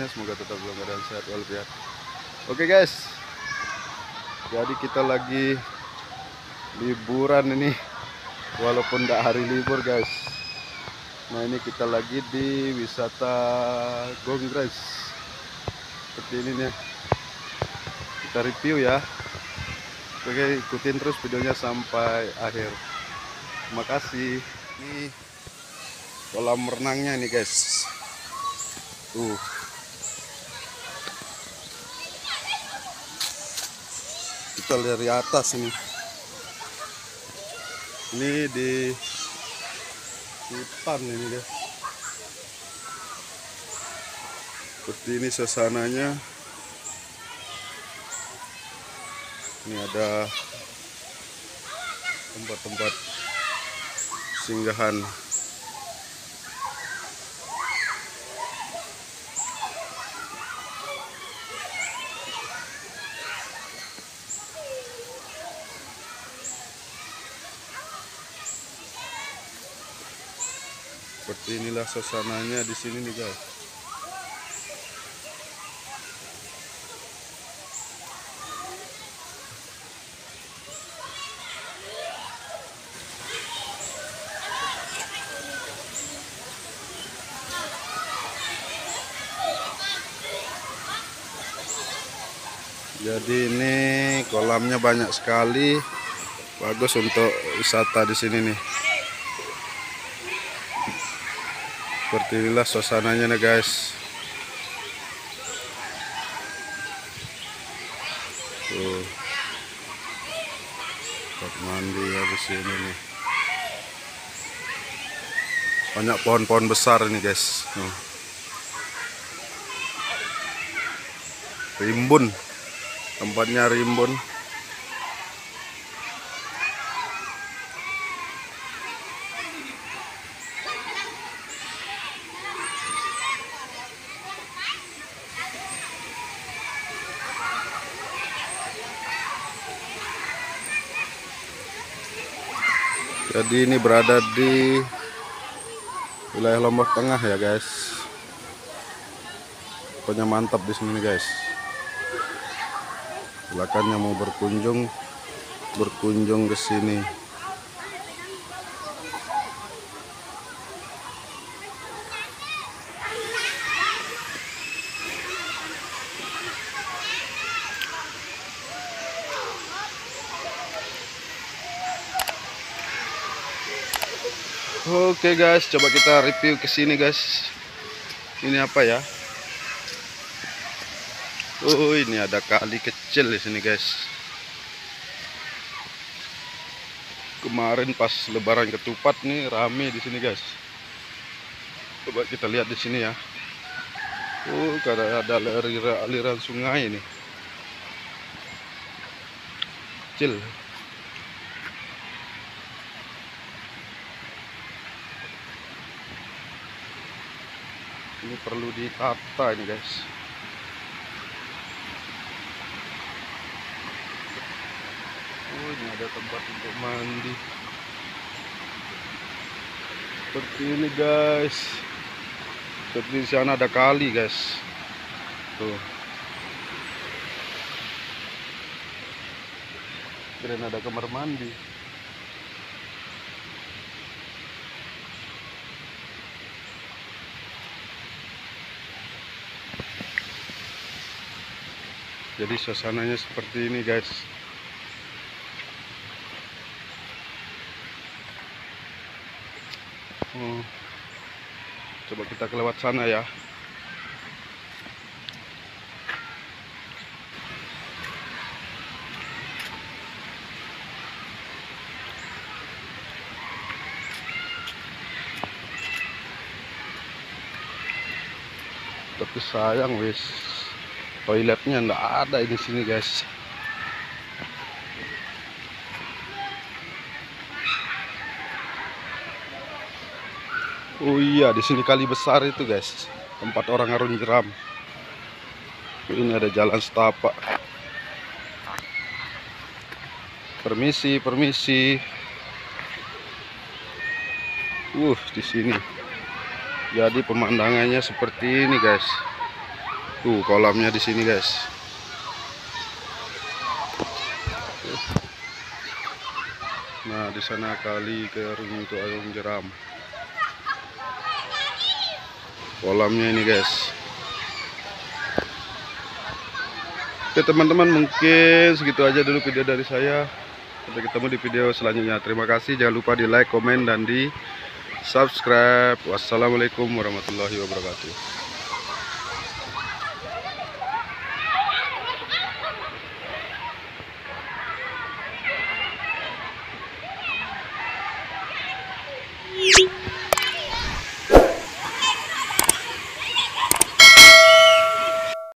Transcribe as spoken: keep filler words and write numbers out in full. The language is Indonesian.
semuanya, semoga tetap dalam keadaan sehat walafiat. Oke guys, jadi kita lagi liburan ini, walaupun tidak hari libur guys. Nah ini kita lagi di wisata Gonggres seperti ini nih, kita review ya. Oke, ikutin terus videonya sampai akhir. Terima kasih. Ini kolam renangnya nih guys. Tuh, kita lihat dari atas ini. Ini di hutan ini guys. Seperti ini suasananya. Ini ada tempat-tempat singgahan. Seperti inilah suasananya di sini nih guys. Jadi ini kolamnya banyak sekali, bagus untuk wisata di sini nih. Seperti inilah suasananya nih guys. Tuh, tempat mandi ya di sini nih. Banyak pohon-pohon besar ini guys. Tuh. Rimbun, tempatnya rimbun. Jadi ini berada di wilayah Lombok Tengah ya guys. Pokoknya mantap di sini guys. Silakan yang mau berkunjung berkunjung ke sini. Oke guys, coba kita review ke sini guys. Ini apa ya? Oh, ini ada kali kecil di sini guys. Kemarin pas Lebaran Ketupat nih rame di sini guys. Coba kita lihat di sini ya. Oh, karena ada aliran, aliran sungai ini. Kecil. Ini perlu ditata ini guys. Oh, ini ada tempat untuk mandi. Seperti ini guys. Seperti di sana ada kali guys. Tuh. Keren ada kamar mandi. Jadi suasananya seperti ini guys. Oh, coba kita kelewat sana ya. Tapi sayang wis, toiletnya nggak ada di sini guys. Oh iya, di sini kali besar itu guys, tempat orang ngarung jeram. Ini ada jalan setapak. Permisi, permisi. Uh, di sini. Jadi pemandangannya seperti ini guys. Tuh kolamnya di sini guys. Nah di sana kali kering untuk ayam jeram. Kolamnya ini guys. Oke teman-teman, mungkin segitu aja dulu video dari saya. Sampai ketemu di video selanjutnya. Terima kasih. Jangan lupa di like, komen, dan di subscribe. Wassalamualaikum warahmatullahi wabarakatuh.